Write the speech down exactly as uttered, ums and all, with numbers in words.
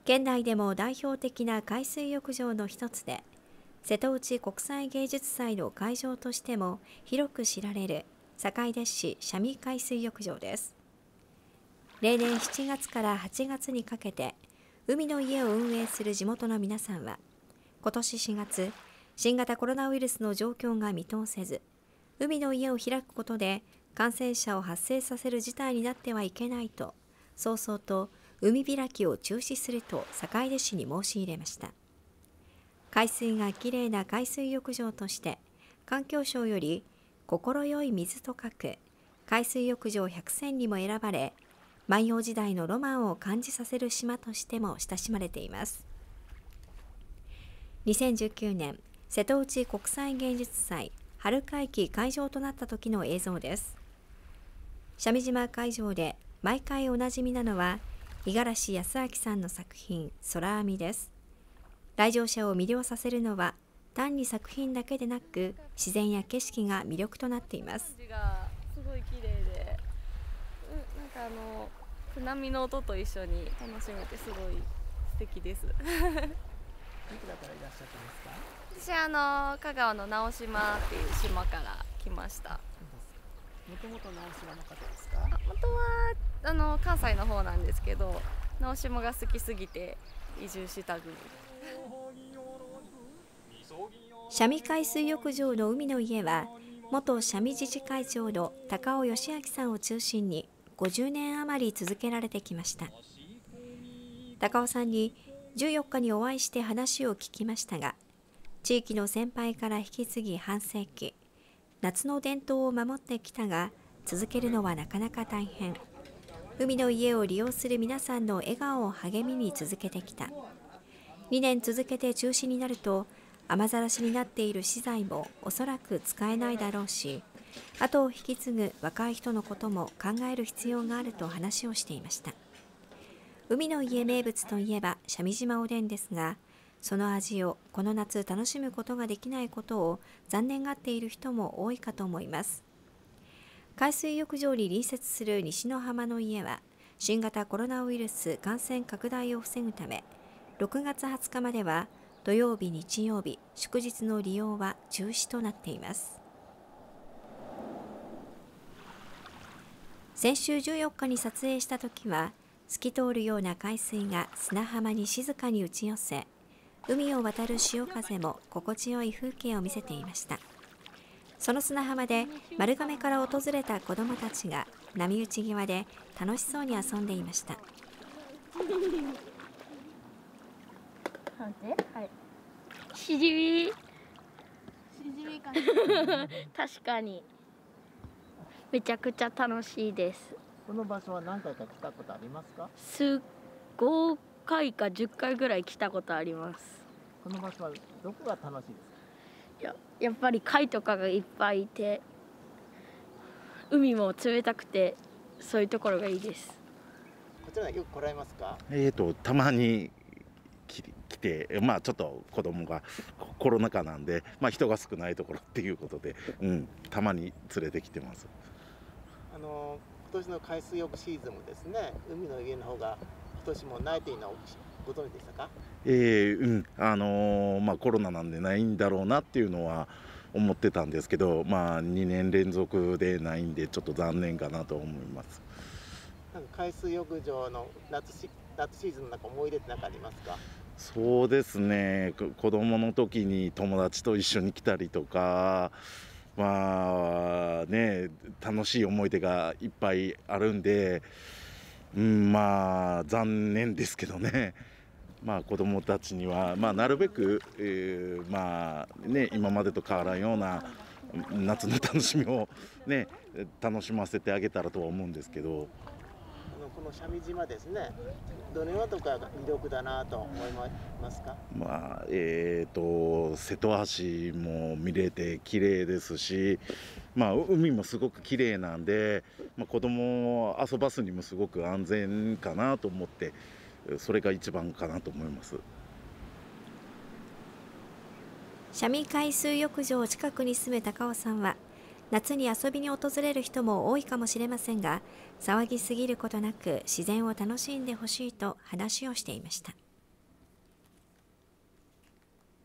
県内でも代表的な海水浴場の一つで、瀬戸内国際芸術祭の会場としても広く知られる坂出市三味海水浴場です。例年しちがつからはちがつにかけて海の家を運営する地元の皆さんは、今年しがつ、新型コロナウイルスの状況が見通せず、海の家を開くことで感染者を発生させる事態になってはいけないと、早々と海開きを中止すると坂出市に申し入れました。海水がきれいな海水浴場として、環境省より心よい水と書く海水浴場百選にも選ばれ、万葉時代のロマンを感じさせる島としても親しまれています。にせんじゅうきゅうねん、瀬戸内国際芸術祭春会期会場となった時の映像です。三味島会場で毎回おなじみなのは、五十嵐康明さんの作品空網です。来場者を魅了させるのは単に作品だけでなく、自然や景色が魅力となっています。 感じがすごい綺麗で、うん、なんかあの波の音と一緒に楽しめてすごい素敵です。 どちらからいらっしゃってますか？ 私はあの香川の直島っていう島から来ました。 もともと直島の方ですか？ 元はあの関西の方なんですけど、直島が好きすぎて移住した組。 三味海水浴場の海の家は、元三味自治会長の高尾義明さんを中心にごじゅうねん余り続けられてきました。高尾さんにじゅうよっかにお会いして話を聞きましたが、地域の先輩から引き継ぎ半世紀、夏の伝統を守ってきたが、続けるのはなかなか大変。海の家を利用する皆さんの笑顔を励みに続けてきた。にねん続けて中止になると、雨ざらしになっている資材もおそらく使えないだろうし、後を引き継ぐ若い人のことも考える必要があると話をしていました。海の家名物といえば三味島おでんですが、その味をこの夏楽しむことができないことを残念がっている人も多いかと思います。海水浴場に隣接する西の浜の家は、新型コロナウイルス感染拡大を防ぐため、ろくがつはつかまでは土曜日、日曜日、祝日の利用は中止となっています。先週じゅうよっかに撮影したときは、透き通るような海水が砂浜に静かに打ち寄せ、海を渡る潮風も心地よい風景を見せていました。その砂浜で丸亀から訪れた子どもたちが波打ち際で楽しそうに遊んでいました。 はい。しじみ。しじみかな。確かに。めちゃくちゃ楽しいです。 この場所は何回か来たことありますか？ すごかいかじゅっかいぐらい来たことあります。 この場所はどこが楽しいですか？ いや、やっぱり貝とかがいっぱいいて、海も冷たくて、そういうところがいいです。 こちらよく来られますか？ えーとたまに来て、まあちょっと子供がコロナ禍なんで、まあ人が少ないところっていうことで、うん、たまに連れてきてます。 あの今年の海水浴シーズンもですね、海の家の方が今年もないというのはご存知でしたか？ えー、うん、あのー、まあコロナなんでないんだろうなっていうのは思ってたんですけど、まあにねん連続でないんでちょっと残念かなと思います。 なんか海水浴場の夏シ、夏シーズンの中思い出って何かありますか？ そうですね、子供の時に友達と一緒に来たりとか、まあね、楽しい思い出がいっぱいあるんで、うん、まあ残念ですけどね。まあ子供たちには、まあ、なるべく、えー、まあね、今までと変わらんような夏の楽しみを、ね、楽しませてあげたらとは思うんですけど。 あのこの三味島ですね、どのようなところが魅力だなと思いますか？ まあえーと瀬戸橋も見れて綺麗ですし、まあ、海もすごく綺麗なんで、まあ、子供を遊ばすにもすごく安全かなと思って、それが一番かなと思います。 三味海水浴場近くに住む高尾さんは、夏に遊びに訪れる人も多いかもしれませんが、騒ぎすぎることなく自然を楽しんでほしいと話をしていました。